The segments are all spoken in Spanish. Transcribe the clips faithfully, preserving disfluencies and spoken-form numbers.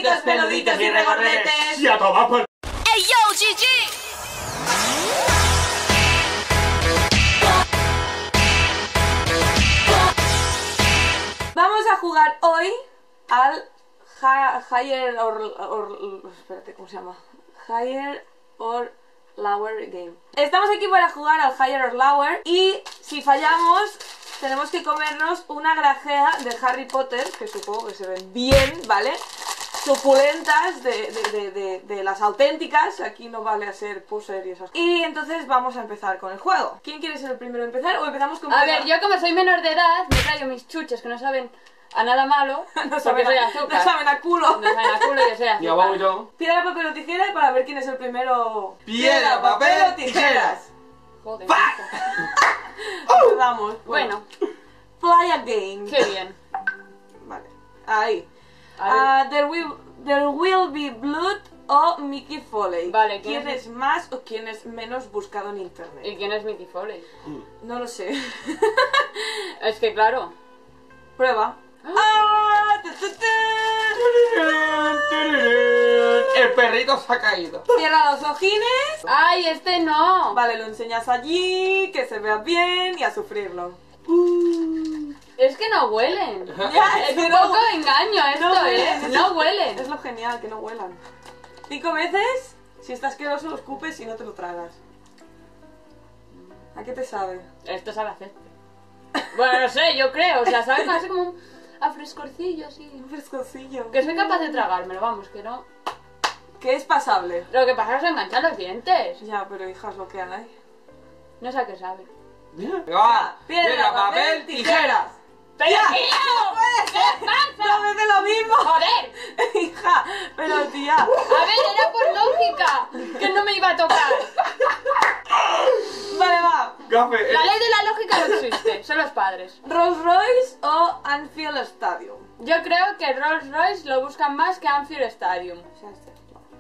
Peluditos, peluditos y regordetes. ¡Y a tomar por... ¡Ey, yo, G G! Vamos a jugar hoy al ha Higher or, or... Espérate, ¿cómo se llama? Higher or Lower Game. Estamos aquí para jugar al Higher or Lower y si fallamos tenemos que comernos una grajea de Harry Potter, que supongo que se ven bien, ¿vale? Suculentas de, de, de, de, de las auténticas. Aquí no vale a ser poser y esas cosas. Y entonces vamos a empezar con el juego. ¿Quién quiere ser el primero a empezar o empezamos con... A ver, yo como soy menor de edad me traigo mis chuches que no saben a nada malo. No saben soy a, azúcar. no saben a culo. No saben a culo, yo soy azúcar. Mi abuelo y yo. Piedra, papel o tijera y para ver quién es el primero. Piedra, papel, tijeras. Joder. Empezamos. Bueno, Play a game. qué bien. Vale. Ahí. A ver. Ah, there, will, there will be blood o Mickey Foley. Vale, ¿quién ¿quién es más o quién es menos buscado en internet? ¿Y quién es Mickey Foley? No lo sé. Es que claro. Prueba. ¡Ah! ¡Tu, tu, tu! El perrito se ha caído. Cierra los ojines. ¡Ay, este no! Vale, lo enseñas allí, que se vea bien y a sufrirlo. Es que no huelen. Ya, Es que un no- poco engaño esto, no ¿eh? huelen. No Es huelen. lo genial, que no huelan. Cinco veces, si está asqueroso lo escupes y no te lo tragas. ¿A qué te sabe? Esto sabe a césped. Bueno, no sé, yo creo. O sea, sabe casi como un a frescorcillo, así. Un frescocillo. Que soy capaz de tragármelo, vamos, que no. Que es pasable. Lo que pasa es que se enganchan los dientes. Ya, pero hija, es lo que hay. No sé a qué sabe. Va. Piedra, papel, tijeras. ¡Pero ¡Ya! tío! ¡No puede ¿Qué ser! pasa? ¡No me de lo mismo! ¡Joder! Hija, pero tía. A ver, era por lógica. Que no me iba a tocar. Vale, va. Gafe. La ley de la lógica no existe. Son los padres. Rolls Royce o Anfield Stadium. Yo creo que Rolls Royce lo buscan más que Anfield Stadium. O sea, este.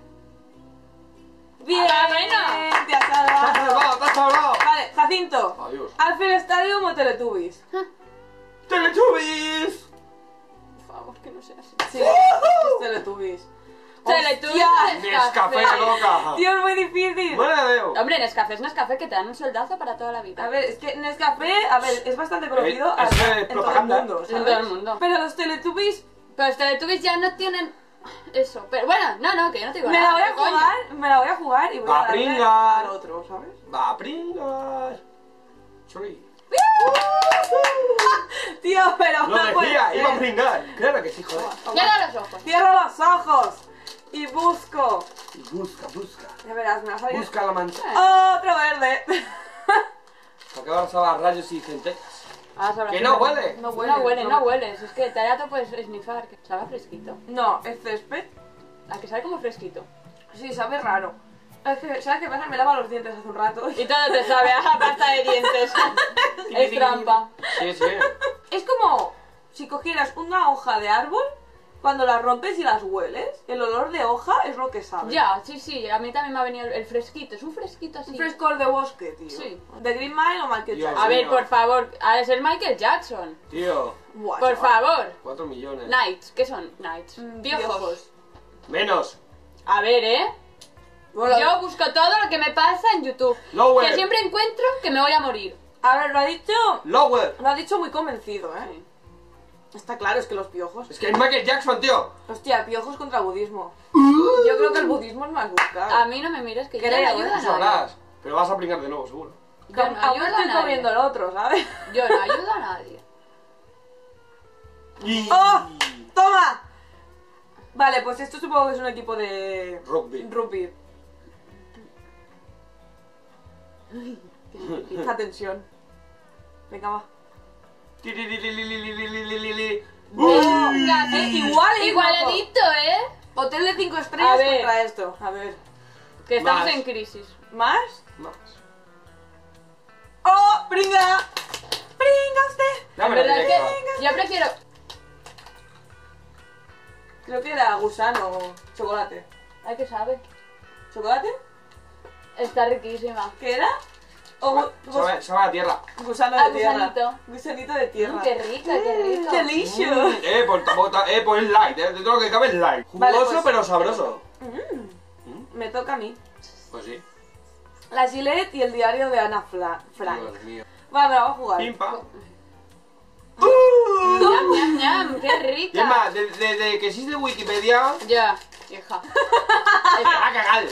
Bien, Ah, bueno. te has Te has salvado. salvado, te has salvado. Vale, Jacinto. Adiós. Anfield Stadium o Teletubbies. ¡Teletubbies! Por favor, que no sea así. Sí, es Teletubbies. Teletubbies Hostia, de Nescafé, loca. tío, es muy difícil. Buena Deo. Hombre, Nescafé es Nescafé que te dan un soldazo para toda la vida. A ver, es que Nescafé, a ver, es bastante conocido Eh, es hasta de en todo el propaganda. mundo, En ¿sabes? todo el mundo. Pero los Teletubbies, Pero los Teletubbies ya no tienen eso. Pero bueno, no, no, que yo no te digo me la nada. voy a ¿qué coño? jugar, me la voy a jugar y voy a Va, darle pringa. al otro, ¿sabes? Va, pringas. Sorry. Tío, pero Lo no puede decía, ser. iba a pringar. Claro que sí, joder. Cierra los ojos. Cierro los ojos y busco. Y busca, busca. Ya verás, me va a salir Busca la mancha. otro verde. Porque vas a dar rayos y centellas. Ah, sabrá Que si no huele. huele. No huele, No huele, no. no huele. Es que Tarato puedes snifar. Que sabe fresquito. No, es césped. A que sabe como fresquito. Sí, sabe raro. Es que, ¿sabes qué pasa? Me lavo los dientes hace un rato. Y todo te sabe a pasta de dientes. Es trampa. Sí, sí. Es como si cogieras una hoja de árbol, cuando las rompes y las hueles, el olor de hoja es lo que sabe. Ya, sí, sí. A mí también me ha venido el, el fresquito. Es un fresquito así. Un frescor de bosque, tío. Sí. ¿De Green Mile o Michael Dios. Jackson? A ver, mío. por favor. Ha de ser Michael Jackson. Tío, Buah, Por chaval. favor. cuatro millones. Knights. ¿Qué son? Knights. Mm, Piojos. piojos. Menos. A ver, ¿eh? Bueno, Yo busco todo lo que me pasa en YouTube. Lower. Que siempre encuentro que me voy a morir. A ver, lo ha dicho... Lower. Lo ha dicho muy convencido, ¿eh? Sí. Está claro, es que los piojos... Es que es Michael Jackson, tío. Hostia, piojos contra budismo. Yo creo que el budismo es más buscado. A mí no me mires que yo no Creo, ayudo ¿eh? a nadie. Sabrás. Pero vas a pringar de nuevo, seguro. Yo Aún no aún ayudo a estoy nadie. comiendo el otro, ¿sabes? Yo no ayudo a nadie. Y... ¡Oh! ¡Toma! Vale, pues esto supongo que es un equipo de... Rugby. Rugby. Esta tensión. Venga, va. Tirilililililililili. Venga, Eh, sí. igual, ¿eh, Igualedito, ¿eh? Hotel de cinco A estrellas ver. contra esto. A ver. Que estamos Más. en crisis. ¿Más? Más. ¡Oh! ¡Pringa! ¡Pringa usted! Dame En la verdad directa. que yo prefiero... Creo que era gusano o chocolate. Ay, que sabe. ¿Chocolate? Está riquísima. ¿Qué era? O gu- Sabe, gus- sabe a tierra. gusano Ah, de tierra. gusanito. Gusanito de tierra. Mm, qué rica, qué rico. Delicious. Mm, eh, pues, pues, eh, pues es light, eh, de todo lo que cabe es light. Vale, Jugoso pues- pero sabroso. Me toca a mí. Pues sí. La Gillette y el diario de Ana Fra- Frank. Dios mío. Vale, vamos a jugar. Pim pam. Ñam, ñam, ñam, qué rica. Y es más, desde de, de que existe Wikipedia. Ya, hija. ¡A cagar!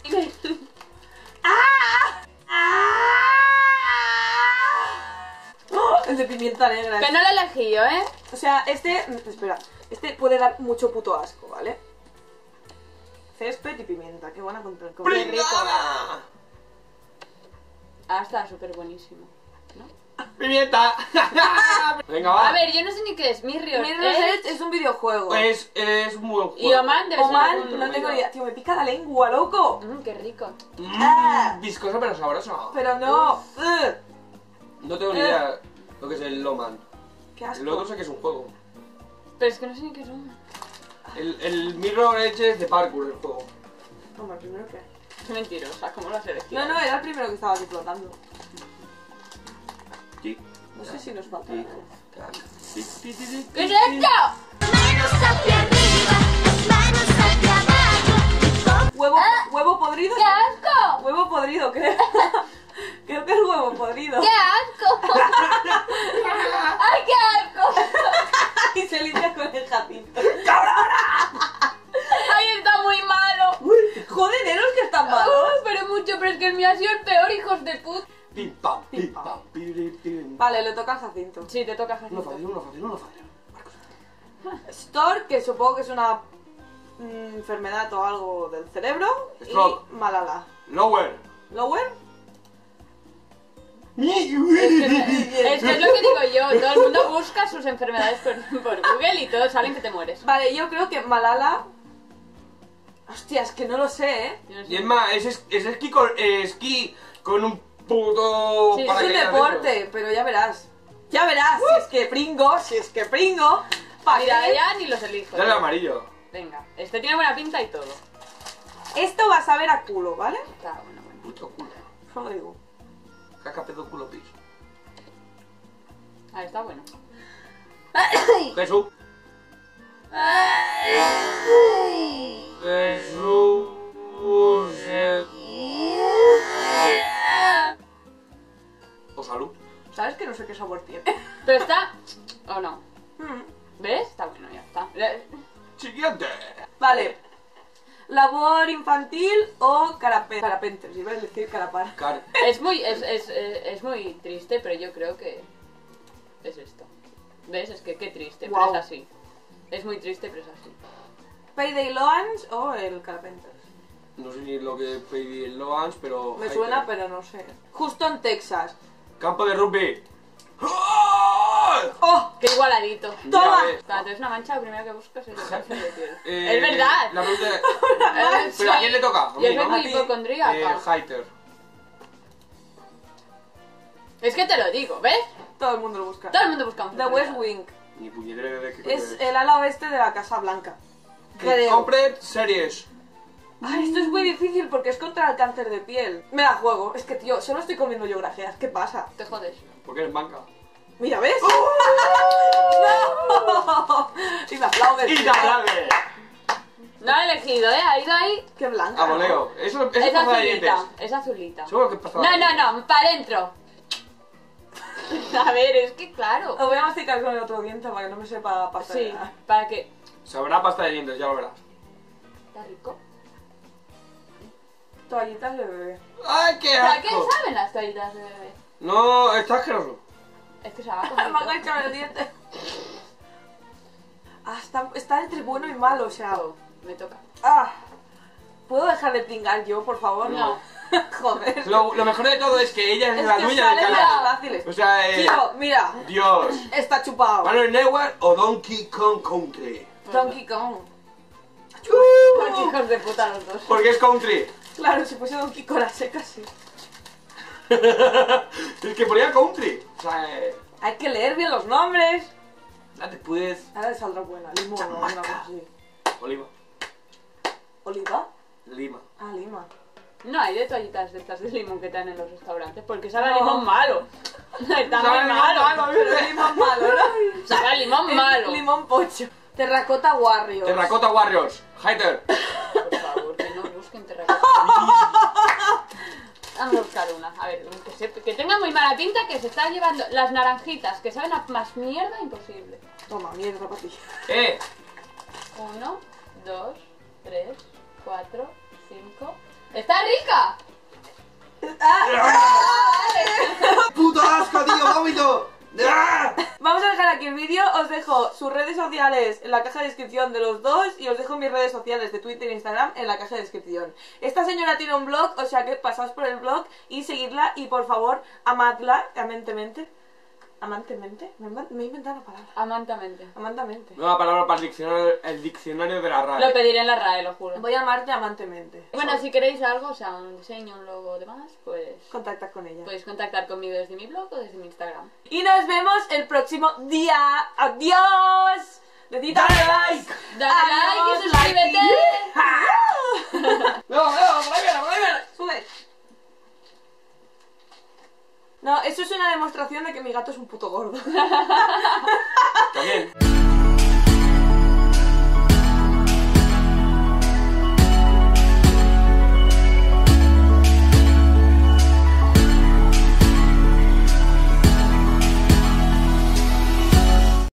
¡Oh! El de pimienta negra. Que no lo he elegido, ¿eh? O sea, este... mm, Espera. Este puede dar mucho puto asco, ¿vale? Césped y pimienta. Qué buena contra el ¡Pringada! Ah, está súper buenísimo. ¿No? ¡Pimienta! Venga, va. A ver, yo no sé ni qué es Mirror Mirror's Edge. Edge es un videojuego. Es, es un buen juego. Y Oman debe ser Oman, algún- no tengo ni idea. Tío, me pica la lengua, loco. Mm, qué rico. Mm, Ah. viscoso pero sabroso. Pero no. Ugh. No tengo ni idea lo que es el Loman. Qué asco. El otro sé que es un juego. Pero es que no sé ni qué son. El, el Mirror Edge es de parkour el juego. Toma, primero que... Es mentirosa, ¿cómo lo has No, elegido? no, era el primero que estaba aquí flotando. Sí. No sé si nos falta. Sí. Sí, sí, sí, sí. ¿Qué es esto? Manos hacia arriba, manos hacia abajo. ¿Huevo, ¿Huevo podrido? ¡Qué asco! Huevo podrido, creo. Creo que es huevo podrido. ¡Qué asco! ¡Ay, qué asco! Y se limpia con el Jacinto. ¡Ay, está muy malo! Joder, ¿eros que están malos? Uy, pero mucho, pero es que el mío ha sido el peor, hijos de puta. Pim pam, pim pam, pim pim. Vale, le toca al Jacinto. Sí, te toca Uno Jacinto. fácil, uno fácil, uno fácil. Store, que supongo que es una mm, enfermedad o algo del cerebro. Stroke. Y Malala. Lower. ¿Lower? Es que, es que es lo que digo yo, todo el mundo busca sus enfermedades por, por Google y todos salen que te mueres. Vale, yo creo que Malala... Hostia, es que no lo sé, ¿eh? Yo no sé. Y es más, es, es, es esquí, con, eh, esquí con un puto... Sí, es Es un paracaídas deporte, dentro. pero ya verás. Ya verás, si es que pringo, si es que pringo. ¿Pa' Mira, qué? ya ni los elijo. Dale amarillo. Venga, este tiene buena pinta y todo. Esto va a saber a culo, ¿vale? Está bueno, bueno. Puto culo. Solo digo. Caca, pedo, culo, pis. Ah, está bueno. Jesús. Jesús. O salud. ¿Sabes que no sé qué sabor tiene? Pero está... ¿O no? Mm. ¿Ves? Está bueno, ya está. Siguiente. Vale. Labor infantil o carape carapentes. Iba a decir carapar. Car Es muy, es, es, es, es muy triste, pero yo creo que es esto. ¿Ves? Es que qué triste, Guau. pero es así. Es muy triste, pero es así. Payday Loans o el carapenters. No sé ni lo que pedí en Loans, pero... Me suena, pero no sé. Houston, Texas. Campo de rugby. ¡Oh! ¡Oh! Qué igualadito. ¡Toma! Mira, eh, Cuando tienes una mancha, lo primero que buscas es el cáncer de piel. eh, es verdad. La pregunta es... Eh, ¿Pero a sí. quién le toca? A Yo mí, soy ¿no? muy A ti. hipocondríaca. Eh, Hater. Es que te lo digo, ¿ves? Todo el mundo lo busca. Todo el mundo busca un The West Wing. Ni puñetera idea de qué Es coño el ala oeste de la Casa Blanca. Que Creo. compre series. Ay, esto es muy difícil porque es contra el cáncer de piel. Me la juego. Es que, tío, solo estoy comiendo geografías. ¿Qué pasa? Te jodes. Porque eres banca. Mira, ¿ves? ¡No! Y me aplaudes. ¡Y te aplaude! No lo he elegido, ¿eh? Ha ido ahí. ¡Qué blanca! A voleo. Eso, eso es Es pasada de dientes. azulita. Es azulita. Seguro que es pasada No, de no, dientes. no. Para adentro. A ver, es que claro. Lo voy a masticar con el otro diente para que no me sepa pasar. Sí, para que... Sabrá pasta de dientes, ya lo verás. Está rico. Toallitas de bebé. ¡Ay, qué ¿Para qué asco! saben las toallitas de bebé? No, está asqueroso. Es que se va a Me comer ha todo. enganchado el diente. Ah, está, está entre bueno y malo, o sea. Oh, me toca. Ah. ¿Puedo dejar de pringar yo, por favor? No. Joder. Lo, lo mejor de todo es que ella es, Es la que dueña del salen canal. las fáciles. O sea, eh, Tío, mira. Dios. Está chupado. Manuel Neuer o Donkey Kong Country. Donkey Kong. Son hijos de puta los dos. Porque es country. Claro, si fuese Donkey Kong a seca, sí. Es que ponía country. O sea, eh, Hay que leer bien los nombres. date pues. Ahora le saldrá buena. Limón o alguna cosa así. Oliva. ¿Oliva? Lima. Ah, Lima. No hay de toallitas de estas de limón que te dan en los restaurantes, porque sabe a limón malo. Está Sabe muy a malo. malo, Pero limón malo, ¿no? Sabe a limón malo. Limón pocho. Terracota Warriors. Terracota Warriors. Hater. Por favor, que no busquen terracota. Vamos a buscar una. A ver, que, se- que tenga muy mala pinta, que se está llevando las naranjitas, que saben a más mierda imposible. Toma, mierda para ti. Eh. Uno, dos, tres, cuatro, cinco. ¡Está rica! ¡Puto asco, tío! ¡Vómito! ¡Ah! Vamos a dejar aquí el vídeo, os dejo sus redes sociales en la caja de descripción de los dos y os dejo mis redes sociales de Twitter e Instagram en la caja de descripción. Esta señora tiene un blog, o sea que pasaos por el blog y seguidla y por favor amadla amantemente. ¿Amantemente? Me, he- me he inventado una palabra. Amantamente. Amantamente. Nueva palabra para el diccionario, el diccionario de la Lo RAE. pediré en la RAE, lo juro. Voy a amarte amantemente. Bueno, si queréis algo, o sea, un diseño, un logo o demás, pues Contacta con ella. podéis contactar conmigo desde mi blog o desde mi Instagram. Y nos vemos el próximo día. ¡Adiós! Decid ¡Dale like! ¡Dale like y suscríbete! ¡No, no! ¡Por ahí viene, por ahí viene! ¡Sube! No, eso es una demostración de que mi gato es un puto gordo. También.